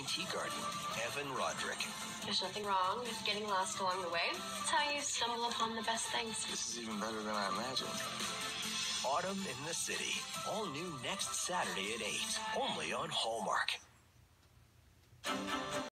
tea garden, Evan Roderick. There's nothing wrong with getting lost along the way. It's how you stumble upon the best things. This is even better than I imagined. Autumn in the City. All new next Saturday at 8. Only on Hallmark.